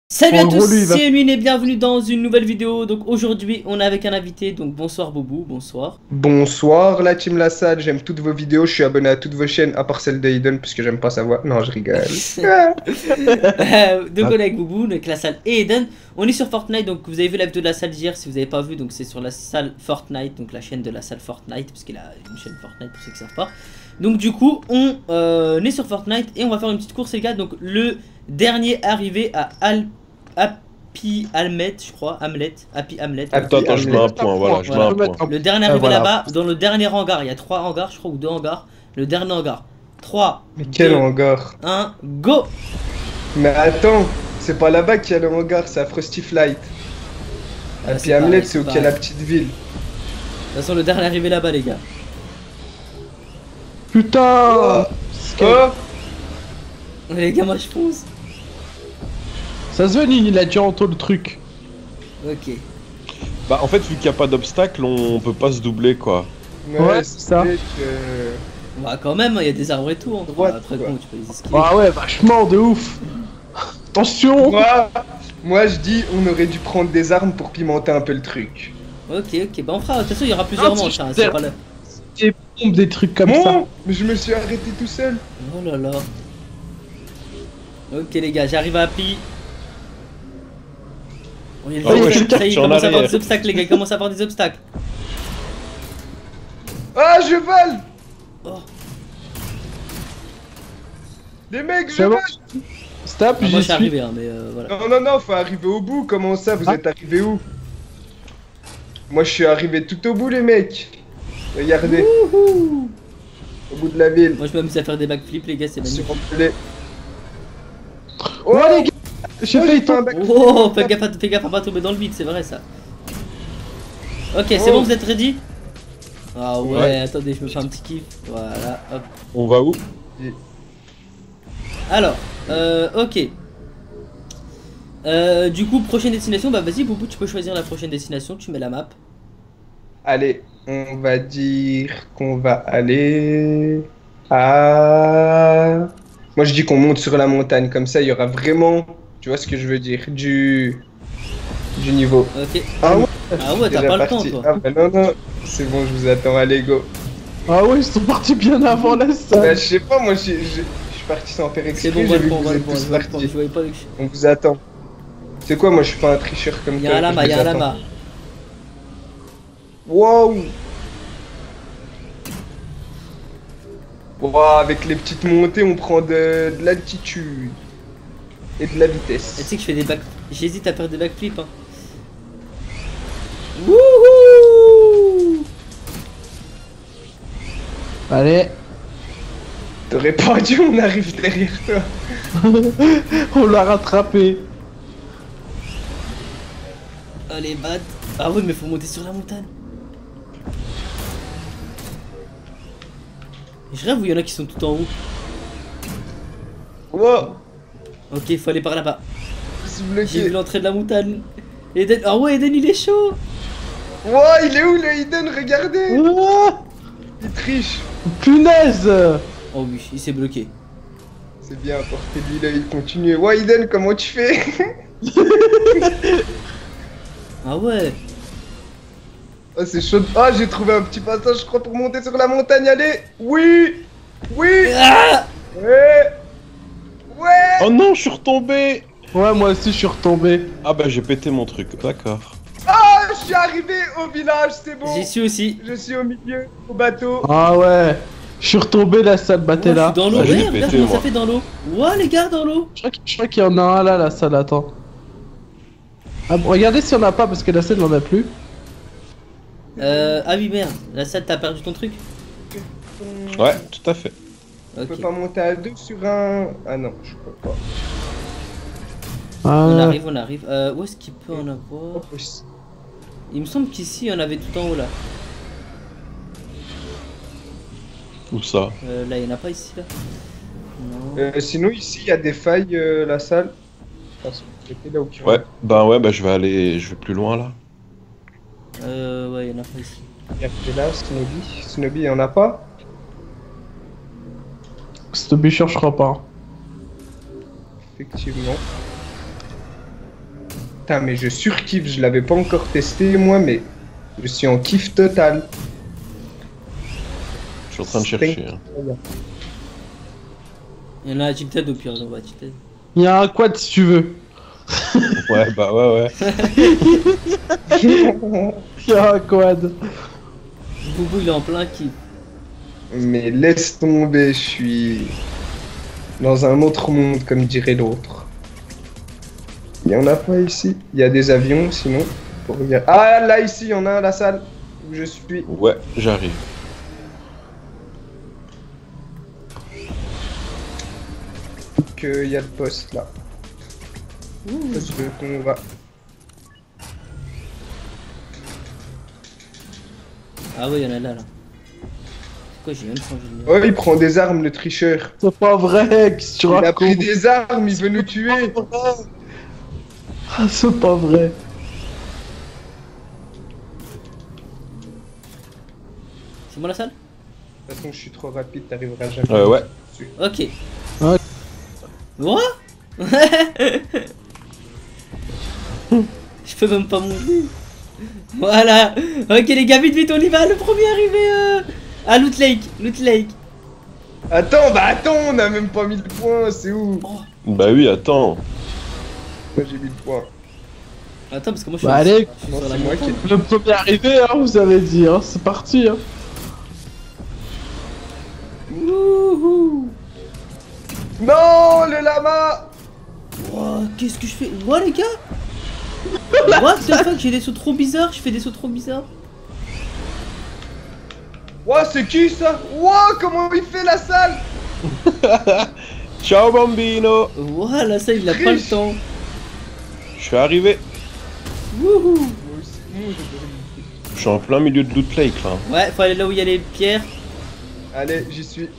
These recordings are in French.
Salut En à gros, tous, lui, il va- c'est Emin et bienvenue dans une nouvelle vidéo. Donc aujourd'hui on est avec un invité, donc bonsoir Boubou, bonsoir. Bonsoir la team Lassade, j'aime toutes vos vidéos, je suis abonné à toutes vos chaînes à part celle d'Aiden parce que j'aime pas sa voix. Non, je rigole. Donc on est avec Boubou, donc la salle et Eden. On est sur Fortnite, donc vous avez vu la vidéo de la salle d'hier, si vous n'avez pas vu, donc c'est sur la salle Fortnite, donc la chaîne de la salle Fortnite, parce qu'il a une chaîne Fortnite pour ceux qui ne savent pas. Donc du coup on est sur Fortnite et on va faire une petite course les gars, donc le dernier arrivé à Happy Hamlet, je crois, Happy Hamlet. Attends, je mets un point, voilà, je mets un point. Le dernier arrivé voilà. là-bas, dans le dernier hangar, il y a 3 hangars, je crois, ou 2 hangars. Le dernier hangar. 3, Mais quel 2, hangar? 1, go! Mais attends, c'est pas là-bas qu'il y a le hangar, c'est à Frosty Flight. Ah, Et puis c'est Hamlet, pareil, c'est où c'est qu'il y a la pareil. petite ville. De toute façon, le dernier arrivé là-bas, les gars. Putain Oh, Les gars, moi je fonce. Ça se veut, il a déjà entendu le truc. Ok. Bah en fait vu qu'il n'y a pas d'obstacle on peut pas se doubler quoi. Ouais, c'est ça. vrai que- Bah, quand même, il y a des arbres et tout. Hein. Droite, Après, quoi. bon, tu peux les esquiver. Ah ouais, vachement, de ouf. Attention. Moi, je dis, on aurait dû prendre des armes pour pimenter un peu le truc. Ok, ok. Bah, on fera. De toute façon, il y aura plusieurs Ah, manches. c'est Hein. super. C'est pas là. Des bombes, des trucs comme Bon, ça. mais je me suis arrêté tout seul. Oh là là. Ok, les gars, j'arrive à Happy. Oh, il y a Ah des ouais, obstacles. Ça y est, il je suis en commence à avoir arrière. des obstacles, les gars. Il commence à avoir des obstacles. Ah, je vole! Oh. Les mecs, je C'est bon. vole! Stop, Ah, moi, je j'y suis suis. arrivé, hein, mais voilà. Non, non, non, faut arriver au bout. Comment ça, vous Ah. êtes arrivé où? Moi, je suis arrivé tout au bout, les mecs. Regardez, Wouhou. au bout de la ville. Moi, je m'amuse à faire des backflips, les gars. C'est Sur magnifique. les- Ouais, les gars, j'ai Oh, failli j'ai fait un tomber. backflip. Oh, fais gaffe à pas tomber dans le vide, c'est vrai ça. Ok, c'est Oh. bon, vous êtes ready? Ah ouais, Ouais. attendez, je me fais un petit kiff. Voilà, hop. On va où? Alors, ok. Du coup, prochaine destination, bah vas-y, Boubou, tu peux choisir la prochaine destination, tu mets la map. Allez, on va dire qu'on va aller à... Moi, je dis qu'on monte sur la montagne. Comme ça, il y aura vraiment, tu vois ce que je veux dire, du niveau. Ok. Ah ouais, Ah ouais, t'as déjà pas le parti. temps, toi. Ah bah non, non, c'est bon, je vous attends, allez, go. Ah ouais, ils sont partis bien avant la Bah, salle. je sais pas, moi, je suis parti sans faire exprès, C'est bon, on j'ai va vu le que prendre, on vous va le êtes prendre, tous on va le prendre. partis. Je voyais pas que... On vous attend. C'est quoi, moi, je suis pas un tricheur comme Il y toi. a un lama, il y a un attends. lama. Wow! Wow, avec les petites montées, on prend de l'altitude et de la Et tu vitesse. sais que je fais des back... J'hésite à faire des backflips, hein. Wouhou! Allez, T'aurais pas dû, on arrive derrière toi. on l'a rattrapé. Allez, bad. Ah oui, mais faut monter sur la montagne. Je rêve où il y en a qui sont tout en haut. Wow! Ok, faut aller par là-bas. Je suis J'ai vu bloqué. l'entrée de la montagne. Eden... Ah ouais, Eden, il est chaud. Wow, il est où le Eden? Regardez! Ah, Il triche. punaise. Oh oui, il s'est bloqué. C'est bien, portez-lui là, il continue. Wow, Eden, comment tu fais? Ah ouais. Oh, c'est chaud. Ah, j'ai trouvé un petit passage, je crois, pour monter sur la montagne. Allez! Oui! Oui! Ah Ouais! Ouais! Oh non je suis retombé. Ouais, moi aussi, je suis retombé. Ah bah j'ai pété mon truc, d'accord. Ah, je suis arrivé au village, c'est bon! J'y suis aussi. Je suis au milieu, au bateau. Ah ouais, je suis retombé, la salle battait Ouais, je là. suis dans l'eau. Ça, je l'ai Ouais, regarde pété, comment ça moi. fait dans l'eau. Ouais, les gars, dans l'eau. Je crois qu'il y en a un là, la salle, attends. Ah, bon, regardez s'il y en a pas, parce que la salle n'en a plus. Ah oui, merde. La salle, t'as perdu ton truc. Ouais, tout à fait. On peut Ok. pas monter à deux sur un. Ah non, je peux pas. On Ah, arrive, on arrive. Où est-ce qu'il peut en avoir? Il me semble qu'ici, il y en avait tout en haut là. Où ça? Là, il y en a pas ici là. Non. Sinon, ici, il y a des failles, la salle. Ah, c'est là où tu Ouais, bah je vais plus loin là. Ouais, il y en a pas ici. Il y a que là, Snobby. Snobby, il y en a pas? cette bicheur, je crois pas. Effectivement. Putain, mais je surkiffe, je l'avais pas encore testé moi, mais je suis en kiff total. Je suis en train de chercher. Hein. Il y en a à Tilted au pire, on va à Tilted. Il y a un quad si tu veux. Ouais, bah ouais. Il y a un quad. Boubou il est en plein kiff. Mais laisse tomber, je suis dans un autre monde, comme dirait l'autre. Il y en a pas ici. Il y a des avions, sinon. Pour regarder. Ah, là, ici, il y en a un, la salle où je suis. Ouais, j'arrive. Il y a le poste, là. Parce que qu'on va... Ah ouais, il y en a là. C'est quoi, j'ai même changé de Oh, il prend des armes, le tricheur. C'est pas vrai, qu'est-ce que tu Il a pris racontes? des armes, il veut nous tuer. Ah, c'est pas vrai. C'est moi la salle? De toute façon, je suis trop rapide, t'arriveras jamais. Ouais. Ok. Ouais. What? Je peux même pas monter. Voilà. Ok les gars, vite vite on y va. Le premier arrivé à Loot Lake. Loot Lake. Attends, on a même pas 1000 points, c'est où? Oh. Bah oui, attends. Moi j'ai 1000 points. Attends parce que moi je suis, Bah allez, je suis Non, sur la c'est moi montagne. qui... le premier arrivé, hein, vous avez dit, hein, c'est parti. Hein. Wouhou. Non, le lama. Wow, qu'est-ce que je fais? What les gars? What the fuck? J'ai des sauts trop bizarres. Je fais des sauts trop bizarres. Ouah, c'est qui ça? Ouah, comment il fait la salle? Ciao bambino. Voilà, ça il a pas le temps. Je suis arrivé. Wouhou. Moi aussi, moi, Je suis en plein milieu de Loot Lake là. Ouais, faut aller là où il y a les pierres. Allez, j'y suis.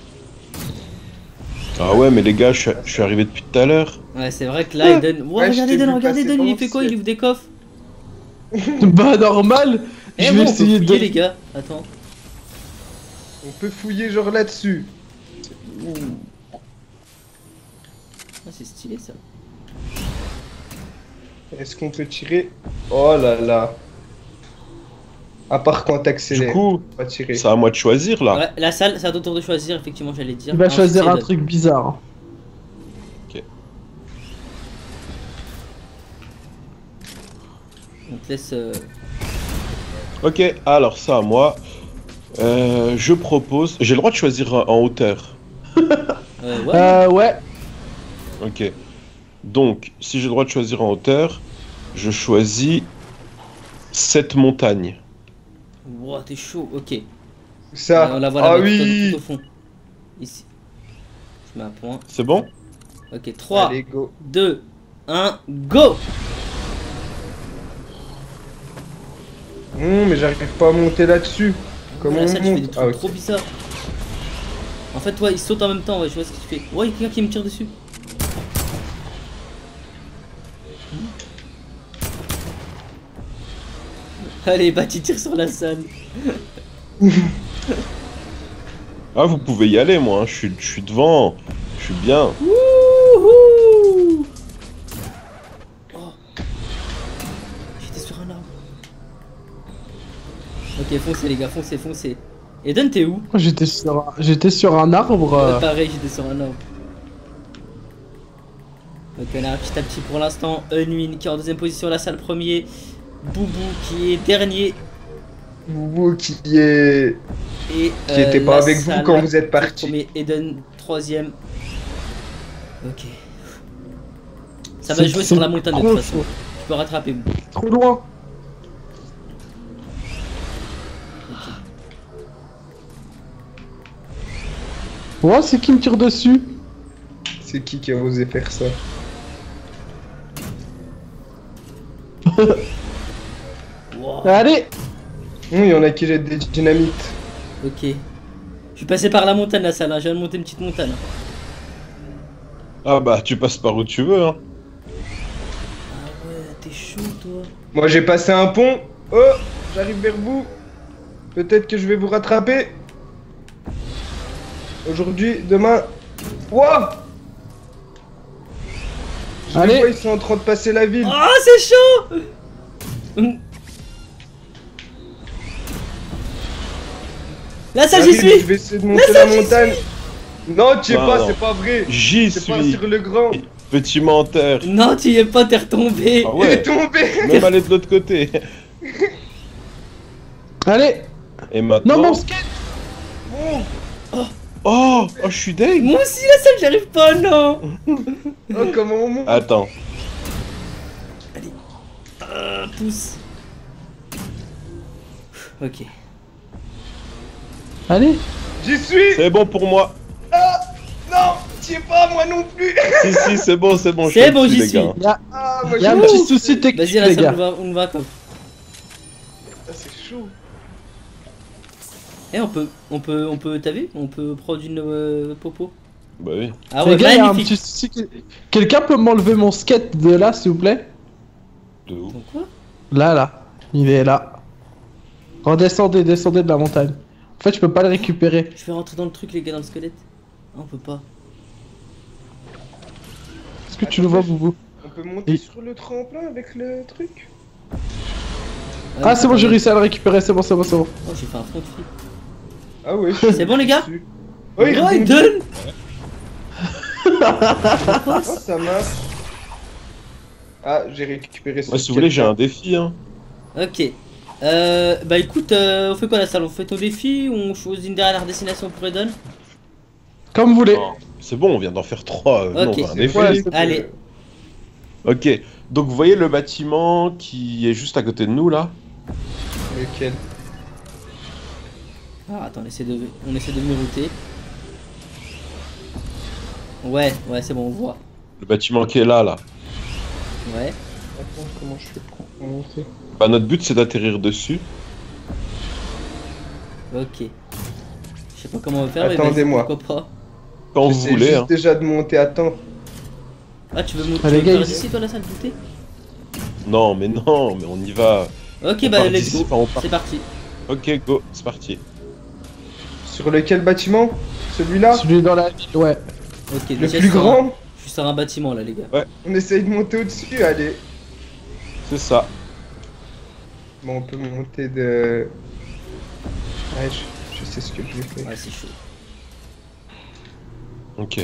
Ah ouais, mais les gars, je suis arrivé depuis tout à l'heure. Ouais, c'est vrai que là, Eden. Wow, Ouais, je regardez t'ai Eden, vu regardez passer Eden, il pendant fait quoi? Il ouvre des coffres. Bah normal. Eh, Je bon, vais on peut essayer fouiller, de... les gars. Attends. On peut fouiller genre là-dessus. Ah, c'est stylé ça. Est-ce qu'on peut tirer? Oh là là. À part quand t'accélères. Du coup, on va tirer. c'est à moi de choisir là. Ouais, la salle, c'est à ton tour de choisir, effectivement, j'allais dire. Il va Ensuite, choisir c'est un Eden. truc bizarre. On te laisse. Ok, alors ça à moi. Je propose. J'ai le droit de choisir en hauteur. Ouais. Ouais. Ok. Donc, si j'ai le droit de choisir en hauteur, je choisis cette montagne. Wow, t'es chaud, ok. Ça. On la voit Ah là-bas, oui. tout au fond. Ici. Je mets un point. C'est bon? Ok, 3, Allez, go. 2, 1, go! Mais j'arrive pas à monter là-dessus. Comment La on salle, je fais des monte? trucs Ah, ok. trop bizarres. En fait, ouais, ils sautent en même temps, ouais, je vois ce qu'il fait. Ouais, il y a quelqu'un qui me tire dessus. Allez, bah, tu tires sur la salle. Ah, vous pouvez y aller, moi. Hein. Je suis devant. Je suis bien. Wouhou! Oh. J'étais sur un arbre. Ok, foncez les gars, foncez, foncez. Eden, t'es où? J'étais sur un arbre. Ouais, pareil, j'étais sur un arbre. Ok, on arrive petit à petit pour l'instant. Unwin qui est en deuxième position, la salle premier. Boubou qui est dernier. Boubou qui est... Et Qui était pas la avec vous salle quand vous êtes parti. Premier, Eden troisième. Ok. Ça va jouer sur la montagne de toute façon. chaud. Tu peux rattraper vous. Trop loin. Ouais, c'est qui me tire dessus? C'est qui a osé faire ça? Wow. Allez. Il y en a qui jettent des dynamites. Ok. Je suis passé par la montagne la salle, hein. Je viens de monter une petite montagne. Ah bah, tu passes par où tu veux. Hein. Ah ouais, t'es chaud toi. Moi j'ai passé un pont. Oh, j'arrive vers vous. Peut-être que je vais vous rattraper. Aujourd'hui, demain. Wouah! Je Allez. les vois, ils sont en train de passer la ville. Oh, c'est chaud. La salle, j'y J'arrive, suis. Je vais essayer de monter la montagne. Non, tu y es Non, pas, non. c'est pas vrai. J'y C'est pas suis. sur le grand. Petit menteur. Non, tu y es pas, t'es retombé. Ah Il est ouais. tombé. Même aller de l'autre côté. Allez. Et maintenant. Non, mon skate. Oh, je suis deg. Moi aussi, la salle, j'arrive pas, non. Oh, comment on monte? Attends. Pousse. Ok. Allez. J'y suis. C'est bon pour moi. Non, tu y es pas, moi non plus. Si, c'est bon, c'est bon. je C'est suis bon, au-dessus, j'y les suis. gars. Ah, moi Il y a un j'ai petit souci technique, Vas-y, la les salle, gars. on va comme. Ah, c'est chaud. Eh, on peut, t'as vu? On peut prendre une popo. Bah oui. Ah Les ouais, gars, il y a un magnifique. petit souci. Quelqu'un peut m'enlever mon skate de là, s'il vous plaît? De où? Donc quoi? Là. Il est là. Redescendez, descendez de la montagne. En fait, je peux pas le récupérer. Je vais rentrer dans le truc, les gars, dans le squelette. Ah, on peut pas. Est-ce que tu le vois, Boubou? On peut monter Et- sur le tremplin avec le truc. Ah, c'est bon, j'ai réussi à le récupérer, c'est bon, c'est bon, c'est bon. Oh, j'ai fait un front de flip. Ah ouais. C'est bon, les gars? Oh, il rebondit. Raiden. Oh, ça marche. Ah, j'ai récupéré ce Moi, si vous voulez, j'ai un défi, hein. Ok. Bah écoute, on fait quoi la salle? On fait ton défi ou on choisit une dernière destination pour Raiden? Comme vous voulez. Non, c'est bon, on vient d'en faire 3. Ok. Non, un défi. Ouais, c'est- Allez. Ok, donc vous voyez le bâtiment qui est juste à côté de nous là? Lequel? Ah, attends, on essaie de venir router. Ouais, c'est bon, on voit. Le bâtiment qui est là, là. Ouais. Attends, comment je fais pour monter? Bah, notre but c'est d'atterrir dessus. Ok. Je sais pas comment on va faire, mais Attendez-moi. vas-y, pourquoi pas. Quand vous J'essaie voulez, juste hein. déjà de monter à temps. Ah, tu veux Ah, tu les veux gars, faire ils- ici, toi, la salle, douter? Non, mais on y va. Ok, On bah part let's d'ici, go. enfin, on part. C'est parti. Ok, go, c'est parti. Sur lequel bâtiment? Celui-là? Celui dans la ville, ouais. Ok, Le déjà, plus je suis sur un- grand? Je suis sur un bâtiment là, les gars. On essaye de monter au-dessus, allez. C'est ça. Bon, on peut monter de... Ouais, je sais ce que je vais faire. Ouais, c'est chaud. Ok.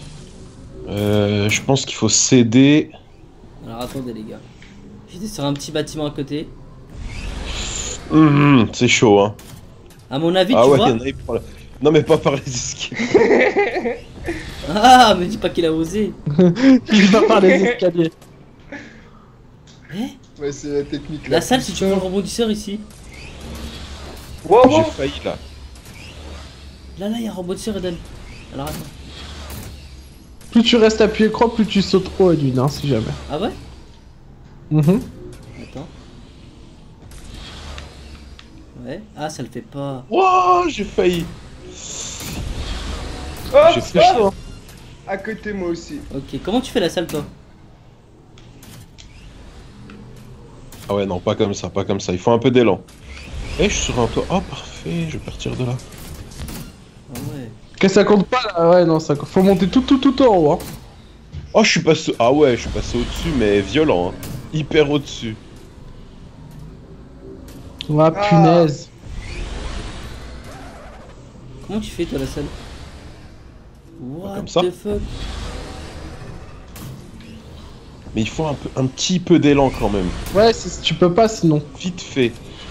Je pense qu'il faut céder. Alors attendez, les gars. J'étais sur un petit bâtiment à côté. C'est chaud, hein. À mon avis, Ah tu ouais, vois. il y en a, il prend la- Non, mais pas par les escaliers. Ah, me dis pas qu'il a osé. Il va par les escaliers. Eh, Ouais, c'est la technique la là. salle, si tu veux le rebondisseur ici. Wow, J'ai wow. Oh. failli là. Là, il y a un rebondisseur, Eden. Alors attends. Plus tu restes appuyé croix, plus tu sautes trop à d'une, hein, si jamais. Ah ouais? Mhm. Attends. Ouais. Ah, ça le fait pas. Wouah, j'ai failli. Oh, J'ai fait oh, chaud. à côté moi aussi. Ok, comment tu fais la salle, toi? Ah ouais, non, pas comme ça, pas comme ça. Il faut un peu d'élan. Eh, je suis sur un toit. Oh, parfait, je vais partir de là. Ah ouais. Que ça compte pas là, ouais, non, ça compte. Faut monter tout en haut, hein. Oh, je suis passé. Ah ouais, je suis passé au-dessus, mais violent. Hein. Hyper au-dessus. Ah, punaise. Comment tu fais, toi, la salle? What comme ça. the fuck? Mais il faut un petit peu d'élan quand même. Ouais, tu peux pas sinon. Vite fait.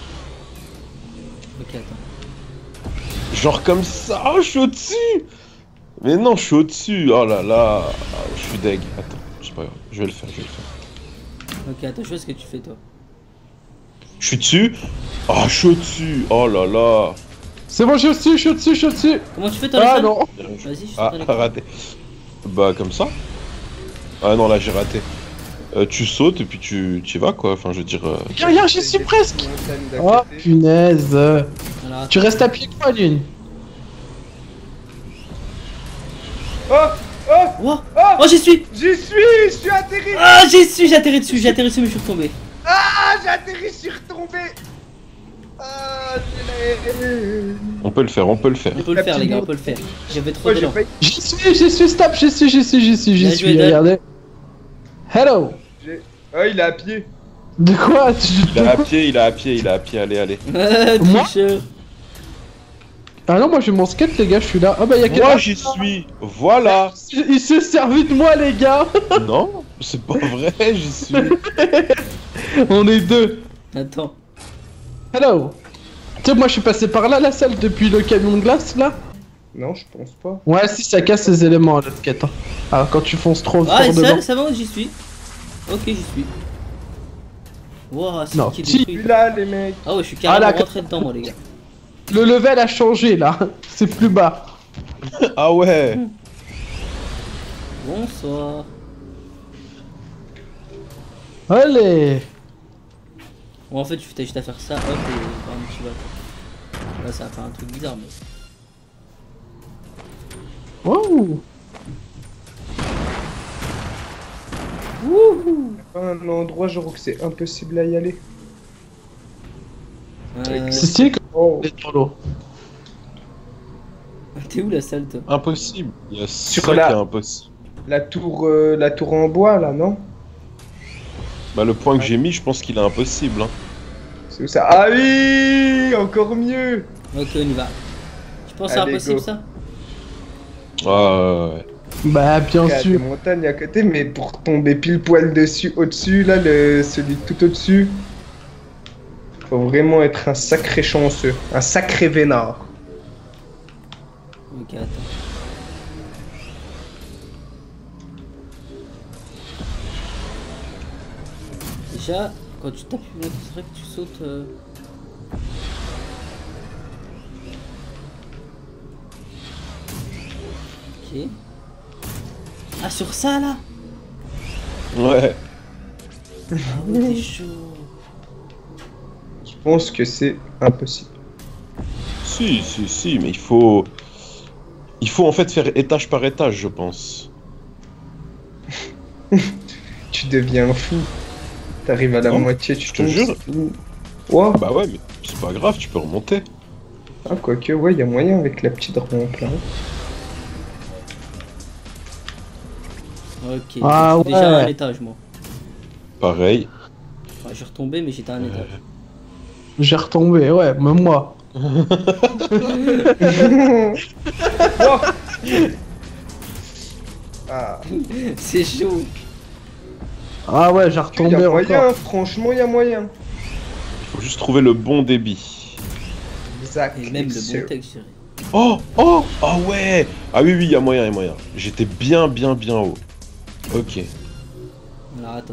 Ok, attends. Genre comme ça. Oh, je suis au-dessus. Mais non, je suis au-dessus. Oh là là. Ah, je suis deg. Attends, c'est pas grave. Je vais le faire. Ok, attends, je vois ce que tu fais, toi. Je suis dessus. Oh, je suis au-dessus. Oh là là. C'est bon, je suis au-dessus. Comment tu fais, toi, la Ah salle? non. Vas-y, je suis Ah, dans les... raté. Bah, comme ça. Ah non, là, j'ai raté. Tu sautes et puis tu y vas quoi. Enfin, je veux dire. Regarde, j'y suis presque. Montagne d'à Oh, côté. punaise. Alors, attends. Tu restes appuyé croix, d'une. Oh, oh, Oh, oh, oh, j'y suis! j'y suis, je suis atterri. Ah, j'y suis! J'ai atterri dessus, mais je suis retombé. Ah, j'ai atterri, je suis retombé. Ah, On peut le faire. On peut le faire, les gars, on peut le faire. J'avais trop Oh, j'ai d'élan. failli. J'y suis, stop, j'y suis, Bien joué, Dan. regardez. Hello. Ah, il est à pied. De quoi Il est à pied, il est à pied, il est à pied, allez, allez. Moi Tricheur. Ah non, moi j'ai mon skate, les gars, je suis là. Ah bah y'a Moi j'y suis, voilà. Il s'est servi de moi, les gars. Non, c'est pas vrai, j'y suis. On est deux. Attends. Hello. Tu sais, moi je suis passé par là, la salle, depuis le camion de glace, là. Non, je pense pas. Ouais, si, ça casse les éléments, le skate. Hein. Ah, quand tu fonces trop Ah, fort dedans. ça va, j'y suis. Ok, j'y suis. Wouah, c'est Non, qui si. détruit. Plus là, les mecs. Ah ouais, je suis carrément là, rentré dedans, moi, les gars. Le level a changé, là. C'est plus bas. Ah ouais. Bonsoir. Allez. Bon, en fait, je fais juste à faire ça, hop, et bam, tu vas. Là, ça va faire un truc bizarre, mais. Wow. Wouhou! Pas un endroit genre que c'est impossible à y aller. C'est stylé que Oh. c'est dans l'eau. T'es où la salle, toi? Impossible. Il y a ça Sur qui la- est impossible. La tour en bois là, non? Bah le point que j'ai mis, je pense qu'il est impossible. Hein. C'est où ça? Ah oui, encore mieux. Ok, on y va. Tu penses c'est Allez, impossible, go. ça? Ah ouais. Bah, bien Il y a des sûr. montagnes à côté, mais pour tomber pile poil dessus, au-dessus, là, celui tout au-dessus, faut vraiment être un sacré chanceux, un sacré vénard. Ok, attends. Déjà, quand tu tapes une autre, c'est vrai que tu sautes. Ok. Ah, sur ça là? Ouais. Ah ouais, t'es chaud. Je pense que c'est impossible. Si, mais il faut. Il faut en fait faire étage par étage, je pense. Tu deviens fou. T'arrives à la Non, moitié, tu je te tombes. jure. Ouah. Bah ouais, mais c'est pas grave, tu peux remonter. Ah, quoique, ouais, y a moyen avec la petite rampe là. Ok, Ah je suis déjà à un ouais. étage moi. Pareil. Enfin, j'ai retombé, mais j'étais à un étage. J'ai retombé, ouais, même moi. Ouah. Ah, C'est chaud. Ah ouais, j'ai y retombé a encore. moyen, franchement, y a moyen. Il faut juste trouver le bon débit. Exact. Et même le bon texte, je dirais. Oh, oh, ah ouais. Ah oui, il y a moyen, il y a moyen. J'étais bien haut. Ok. Alors attends.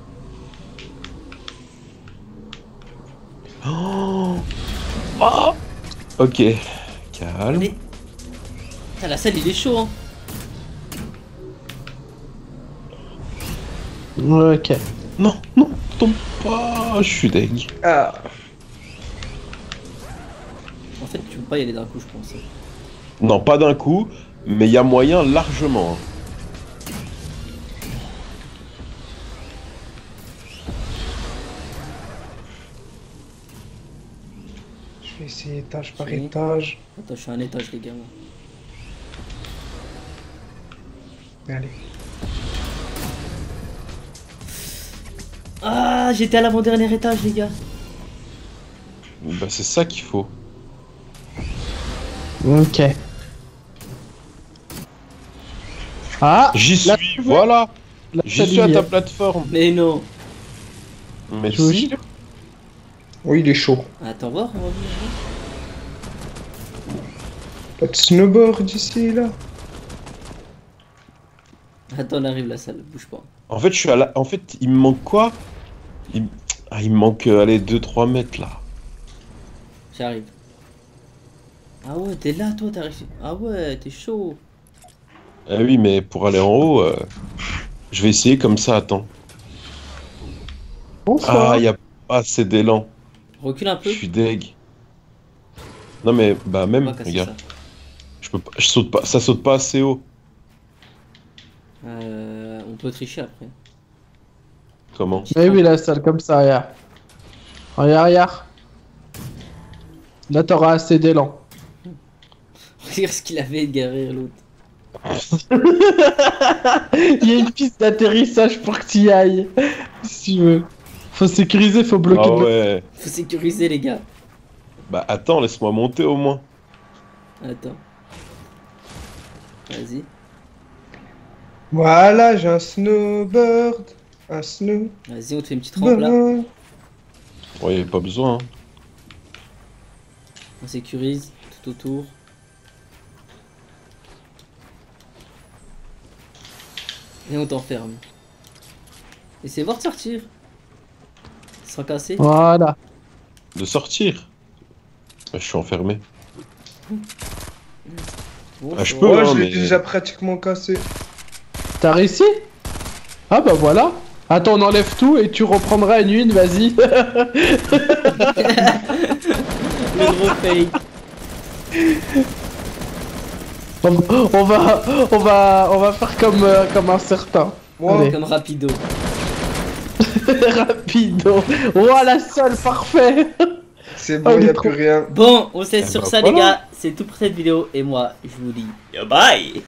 Oh, oh. Ok. Calme. Allez. Putain, la salle il est chaud hein. Ok. Non, tombe pas. Je suis deg. Ah, En fait tu peux pas y aller d'un coup je pense. Non, pas d'un coup, mais il y a moyen largement. je vais essayer étage par Ok. étage. Attends, je suis à un étage les gars moi. Allez. Ah, j'étais à l'avant-dernier étage les gars. Bah c'est ça qu'il faut. Ok. Ah, J'y là, suis, voilà. là, J'y ça suis à y ta est. plateforme. Mais non. Mais Je vous si. jure. Oui, il est chaud. Attends voir, on va voir. Pas de snowboard ici, là. Attends, on arrive la salle, bouge pas. En fait, je suis à la... En fait, il me manque quoi? Ah, il me manque, allez, 2-3 mètres, là. J'arrive. Ah ouais, t'es là toi, t'as réussi. Ah ouais, t'es chaud. Ah oui, mais pour aller en haut, je vais essayer comme ça, attends. Bonsoir. Ah, il y a pas assez d'élan. Recule un Je peu. suis deg. Non, mais, bah, On même, va casser regarde. ça. Je peux pas... Je saute pas... Ça saute pas assez haut. On peut tricher après. Comment? Eh oui, la salle comme ça, regarde. Regarde. Là, t'auras assez d'élan. Regarde ce qu'il avait de guérir l'autre. Il y a une piste d'atterrissage pour que tu y ailles. Si tu veux. Faut sécuriser, faut bloquer. Ah ouais. Faut sécuriser les gars. Bah attends, laisse-moi monter au moins. Attends. Vas-y. Voilà, j'ai un snowboard. Un snowboard. Vas-y, on te fait une petite rampe là. Ouais, pas besoin. Hein. On sécurise tout autour. Et on t'enferme. Essayez voir de sortir. Sans casser. Voilà. De sortir. Bah, je suis enfermé. Bon, Ah, je ça peux, va. Ouais, hein, je l'ai mais- déjà pratiquement cassé. T'as réussi? Ah bah voilà. Attends, on enlève tout et tu reprendras une, vas-y. Le gros fake. On va faire comme un certain. Wow. Allez. Comme rapido. Rapido. Voilà, seul, parfait. C'est Ah, bon, il y est a trop- plus rien. Bon, on se laisse Eh sur bah, ça voilà. les gars. C'est tout pour cette vidéo. Et moi, je vous dis bye.